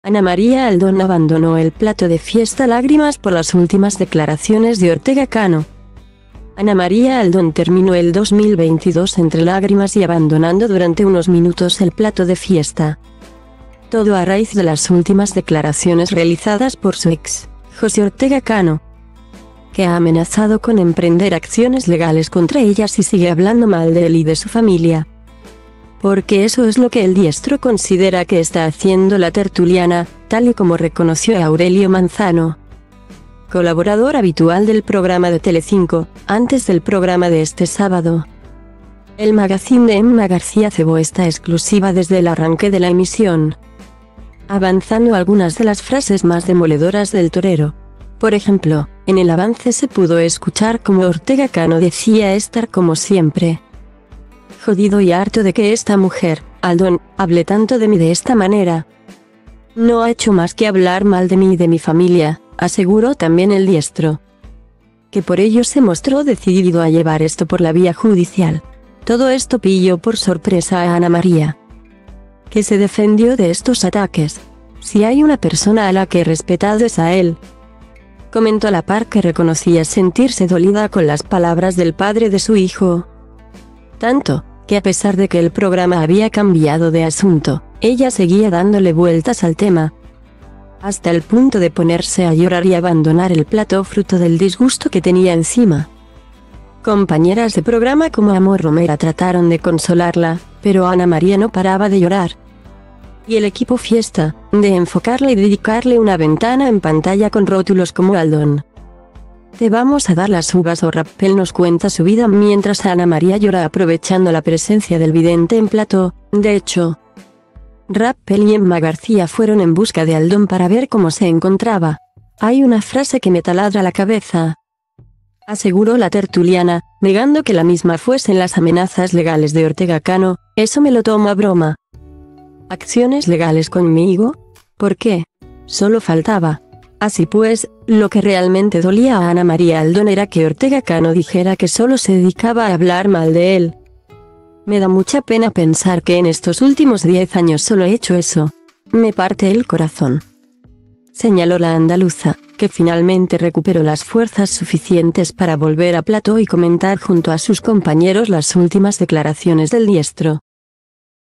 Ana María Aldón abandonó el plato de fiesta lágrimas por las últimas declaraciones de Ortega Cano. Ana María Aldón terminó el 2022 entre lágrimas y abandonando durante unos minutos el plato de fiesta. Todo a raíz de las últimas declaraciones realizadas por su ex, José Ortega Cano, que ha amenazado con emprender acciones legales contra ella si sigue hablando mal de él y de su familia. Porque eso es lo que el diestro considera que está haciendo la tertuliana, tal y como reconoció Aurelio Manzano, colaborador habitual del programa de Telecinco, antes del programa de este sábado. El magazine de Emma García cebó esta exclusiva desde el arranque de la emisión, avanzando algunas de las frases más demoledoras del torero. Por ejemplo, en el avance se pudo escuchar como Ortega Cano decía estar como siempre jodido y harto de que esta mujer, Aldón, hable tanto de mí de esta manera. No ha hecho más que hablar mal de mí y de mi familia, aseguró también el diestro, que por ello se mostró decidido a llevar esto por la vía judicial. Todo esto pilló por sorpresa a Ana María, que se defendió de estos ataques. Si hay una persona a la que he respetado es a él, comentó a la par que reconocía sentirse dolida con las palabras del padre de su hijo. Tanto, que a pesar de que el programa había cambiado de asunto, ella seguía dándole vueltas al tema, hasta el punto de ponerse a llorar y abandonar el plato fruto del disgusto que tenía encima. Compañeras de programa como Amor Romera trataron de consolarla, pero Ana María no paraba de llorar. Y el equipo Fiesta, de enfocarla y dedicarle una ventana en pantalla con rótulos como Aldón, te vamos a dar las uvas, o Rappel nos cuenta su vida mientras Ana María llora aprovechando la presencia del vidente en plató. De hecho, Rappel y Emma García fueron en busca de Aldón para ver cómo se encontraba. Hay una frase que me taladra la cabeza, aseguró la tertuliana, negando que la misma fuesen las amenazas legales de Ortega Cano. Eso me lo tomo a broma. ¿Acciones legales conmigo? ¿Por qué? Solo faltaba. Así pues, lo que realmente dolía a Ana María Aldón era que Ortega Cano dijera que solo se dedicaba a hablar mal de él. Me da mucha pena pensar que en estos últimos 10 años solo he hecho eso. Me parte el corazón, señaló la andaluza, que finalmente recuperó las fuerzas suficientes para volver a plató y comentar junto a sus compañeros las últimas declaraciones del diestro.